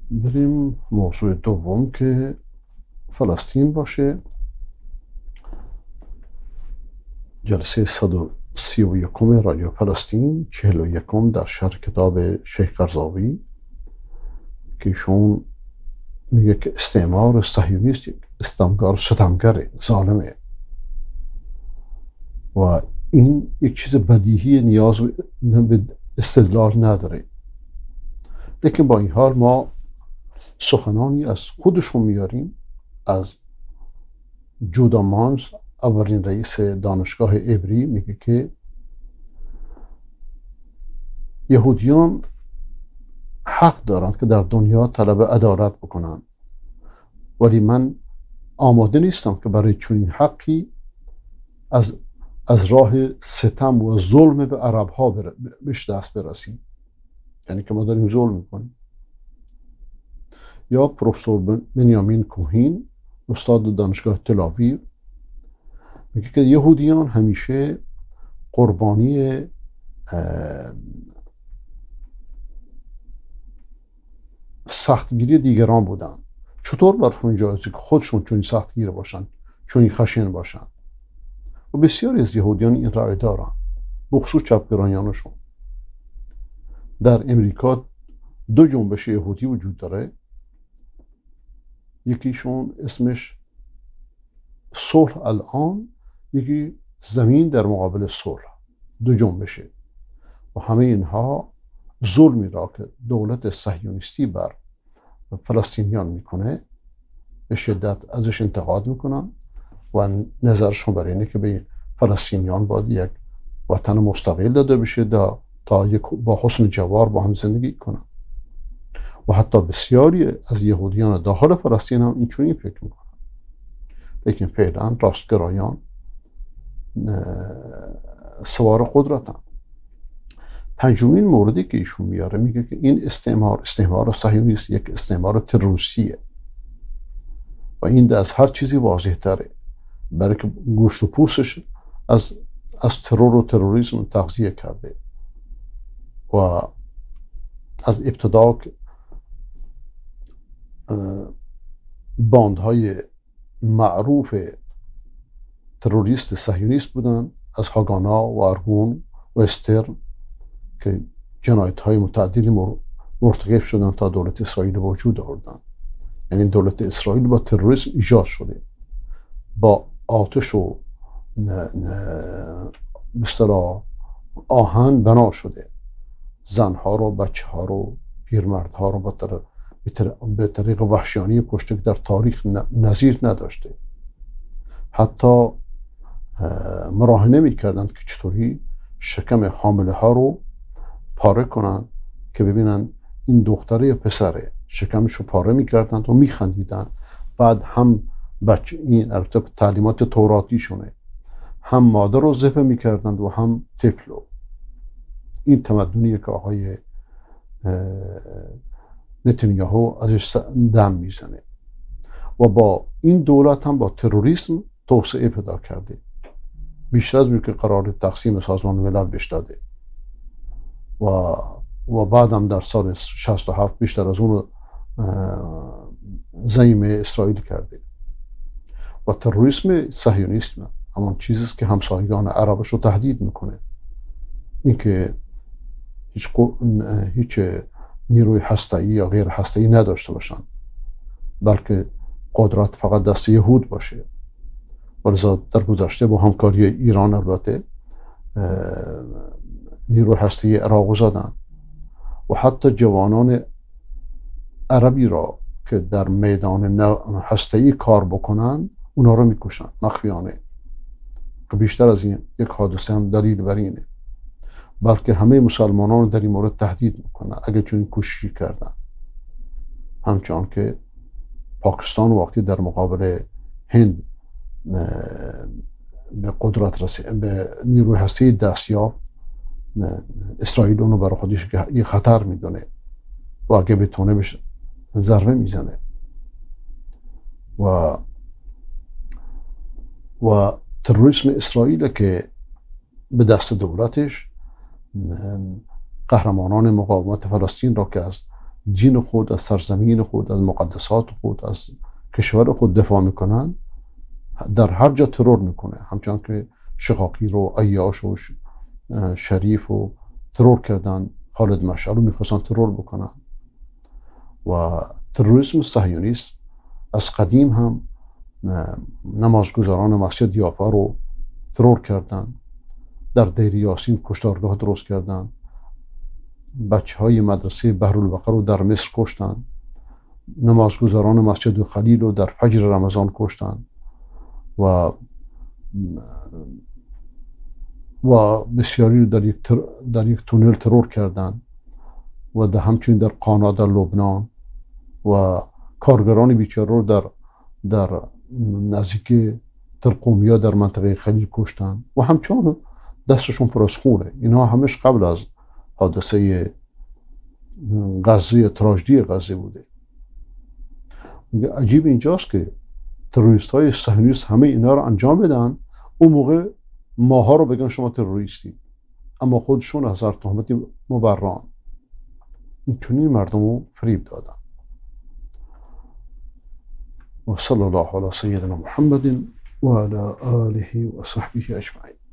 بریم موضوع دوم که فلسطین باشه. جلسه 131 رادیو فلسطین، 41 در شرح کتاب شیخ قرضاوی که ایشون میگه که استعمار صهیونیست یک استعمار ستمگر ظالمه و این یک چیز بدیهی نیاز به استدلال نداره. لیکن با این حال ما سخنانی از خودشون میاریم، از جودا مانز، اولین رئیس دانشگاه عبری، میگه که یهودیان حق دارند که در دنیا طلب عدالت بکنند، ولی من آماده نیستم که برای چنین حقی از راه ستم و ظلم به عرب ها بهش دست برسیم، یعنی که ما داریم ظلم میکنیم. یا پروفسور بنیامین کوهین، استاد دانشگاه تل‌آویو، میگه که یهودیان همیشه قربانی سختگیری دیگران بودن. چطور برشون جایزه که خودشون چون سختگیر باشن، چون خشن باشن؟ و بسیاری از یهودیان این رأی دارن، بخصوص چپگرایانشون. در امریکا دو جنبش یهودی وجود داره، یکیشون اسمش صلح الان، یکی زمین در مقابل صلح. دو جنبشه و همه اینها ظلمی را که دولت صهیونیستی بر فلسطینیان میکنه به شدت ازش انتقاد میکنن و نظرشون بر اینه که به فلسطینیان باید یک وطن مستقل داده بشه تا با حسن جوار با هم زندگی کنن. و حتی بسیاری از یهودیان داخل فلسطین هم اینچنین فکر میکنن. لیکن فعلا راستگرایان سوار قدرتن. پنجمین موردی که ایشون میاره میگه که این استعمار صهیونیست یک استعمار تروریستیه و این از هر چیزی واضح تره، برای که گوشت و پوستش از ترور و تروریسم تغذیه کرده و از ابتدا باندهای معروف تروریست صهیونیست بودن، از هاگانا و ارگون و استرن که جنایت‌های متعددی مرتکب شدن تا دولت اسرائیل وجود آوردن. یعنی دولت اسرائیل با تروریسم ایجاد شده، با آتش و به اصطلاح آهن بنا شده، زنها رو، بچه ها رو، پیرمردها رو به طریق وحشیانه کشته که در تاریخ نظیر نداشته. حتی مراهنه میکردند که چطوری شکم حامله ها رو پاره کنند که ببینن این دختره یا پسره. شکمش رو پاره میکردند و میخندیدند. بعد هم بچه، این البته تعلیمات توراتی شونه، هم مادر رو ذبح میکردند و هم طفل رو. این تمدنیه که آقای نتانیاهو ازش دم میزنه و با این دولت هم با تروریسم توسعه پیدا کرده، بیشتر از اون که قرار تقسیم سازمان ملل بهش داده و بعدم در سال 67 بیشتر از اون زعیم اسرائیل کرده. و تروریسم صهیونیسم همان چیزیست که همسایگان عربش رو تهدید میکنه، اینکه هیچ نیروی هسته‌ای یا غیر هسته‌ای نداشته باشن، بلکه قدرت فقط دست یهود باشه. ولذا در گذشته با همکاری ایران البته نیروی هسته‌ای عراق زدن و حتی جوانان عربی را که در میدان هسته‌ای کار بکنن اونا رو میکشن مخفیانه. که بیشتر از این یک حادثه هم دلیل بر اینه، بلکه همه مسلمانان رو در این مورد تهدید میکنن اگه چون کوششی کردن. همچنان که پاکستان وقتی در مقابل هند به قدرت رسید، به نیروی هسته‌ای دست یافت، اسرائیل اونو برای خودش که یه خطر میدونه و اگه بتونه بهش ضربه میزنه. و تروریسم اسرائیل که به دست دولتش قهرمانان مقاومت فلسطین را که از دین خود، از سرزمین خود، از مقدسات خود، از کشور خود دفاع میکنن، در هر جا ترور میکنه. همچنان که شقاقی رو، عیاش و شریف رو ترور کردن، خالد مشعل رو میخواستن ترور بکنن. و تروریسم صهیونیست از قدیم هم نمازگزاران مسجد یافا رو ترور کردن، در دیر یاسین کشتارگاه درست کردن، بچه های مدرسه بحرالبقر رو در مصر کشتن، نمازگزاران مسجد خلیل رو در فجر رمضان کشتن و بسیاری رو در یک تونل ترور کردن و همچنین در قانا در لبنان و کارگران بیچاره رو در نزدیک ترقومیا در منطقه خلیل کشتن و همچنان دستشون پر از خونه. اینا همش قبل از حادثه غزه، تراژدی غزه بوده. عجیب اینجاست که تروریست های صهیونیست همه اینا رو انجام بدن، اون موقع ماها رو بگن شما تروریستی، اما خودشون هزار تهمت مبرران. این چنین مردم رو فریب دادن. و صلی الله علی سیدنا محمد و علی آله و صحبه اجمعین.